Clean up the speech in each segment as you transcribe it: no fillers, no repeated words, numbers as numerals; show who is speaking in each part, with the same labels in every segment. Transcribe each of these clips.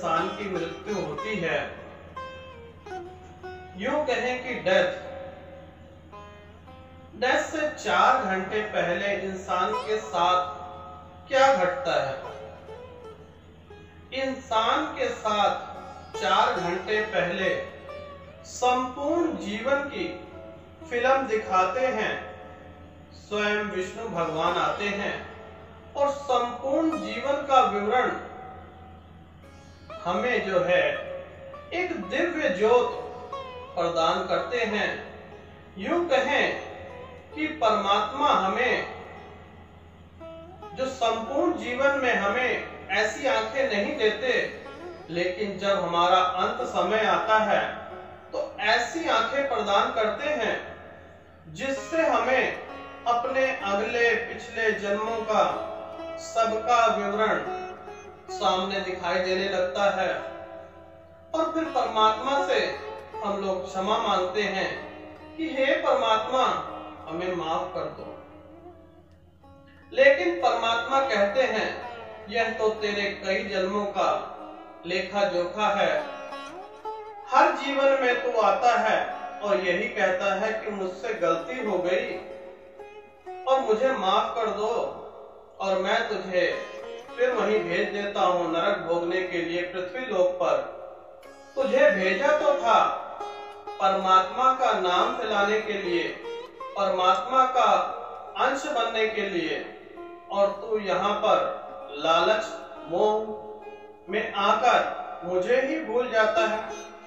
Speaker 1: इंसान की मृत्यु होती है, यूं कहें कि डेथ से 4 घंटे पहले इंसान के साथ क्या घटता है? इंसान के साथ 4 घंटे पहले संपूर्ण जीवन की फिल्म दिखाते हैं। स्वयं विष्णु भगवान आते हैं और संपूर्ण जीवन का विवरण हमें जो है एक दिव्य ज्योत प्रदान करते हैं। यूं कहें कि परमात्मा हमें जो संपूर्ण जीवन में हमें ऐसी आंखें नहीं देते, लेकिन जब हमारा अंत समय आता है तो ऐसी आंखें प्रदान करते हैं जिससे हमें अपने अगले पिछले जन्मों का सबका विवरण सामने दिखाई देने लगता है। और फिर परमात्मा से हम लोग क्षमा मांगते हैं कि हे परमात्मा, हमें माफ कर दो। लेकिन परमात्मा कहते हैं यह तो तेरे कई जन्मों का लेखा जोखा है। हर जीवन में तू आता है और यही कहता है कि मुझसे गलती हो गई और मुझे माफ कर दो, और मैं तुझे फिर वहीं भेज देता हूँ नरक भोगने के लिए पृथ्वी लोक पर। तुझे भेजा तो था परमात्मा का नाम फैलाने के लिए, परमात्मा का अंश बनने के लिए, और तू यहाँ पर लालच मोह में आकर मुझे ही भूल जाता है।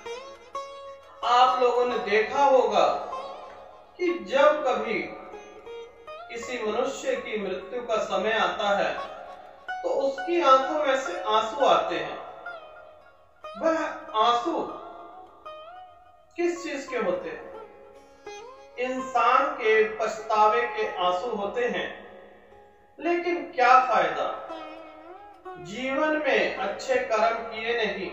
Speaker 1: आप लोगों ने देखा होगा कि जब कभी किसी मनुष्य की मृत्यु का समय आता है तो उसकी आंखों में से आंसू आते हैं। वह आंसू किस चीज के होते हैं? इंसान के पछतावे के आंसू होते हैं। लेकिन क्या फायदा, जीवन में अच्छे कर्म किए नहीं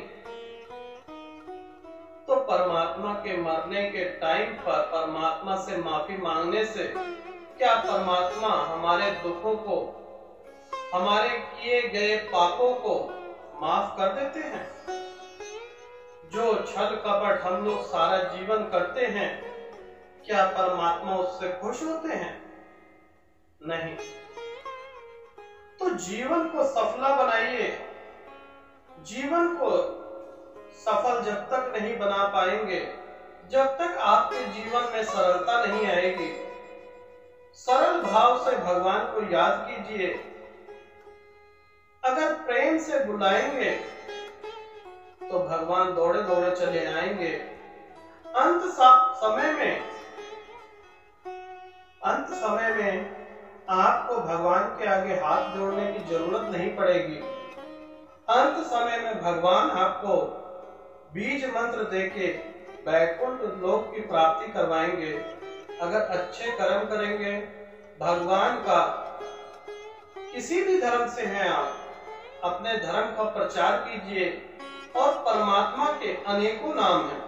Speaker 1: तो परमात्मा के मरने के टाइम पर परमात्मा से माफी मांगने से क्या परमात्मा हमारे दुखों को, हमारे किए गए पापों को माफ कर देते हैं? जो छल कपट हम लोग सारा जीवन करते हैं, क्या परमात्मा उससे खुश होते हैं? नहीं। तो जीवन को सफला बनाइए। जीवन को सफल जब तक नहीं बना पाएंगे, जब तक आपके जीवन में सरलता नहीं आएगी। सरल भाव से भगवान को याद कीजिए। अगर प्रेम से बुलाएंगे तो भगवान दौड़े दौड़े चले आएंगे। अंत समय में आपको भगवान के आगे हाथ जोड़ने की जरूरत नहीं पड़ेगी। अंत समय में भगवान आपको बीज मंत्र देके वैकुंठ लोक की प्राप्ति करवाएंगे। अगर अच्छे कर्म करेंगे, भगवान का किसी भी धर्म से हैं आप, अपने धर्म का प्रचार कीजिए। और परमात्मा के अनेकों नाम हैं।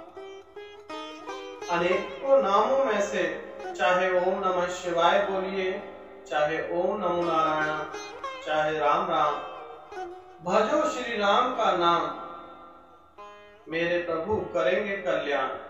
Speaker 1: अनेकों नामों में से चाहे ओम नमः शिवाय बोलिए, चाहे ओम नमो नारायण, चाहे राम राम, भजो श्री राम का नाम, मेरे प्रभु करेंगे कल्याण।